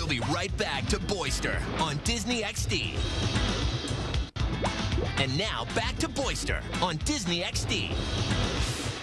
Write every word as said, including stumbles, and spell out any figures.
We'll be right back to Boyster on Disney X D. And now back to Boyster on Disney X D.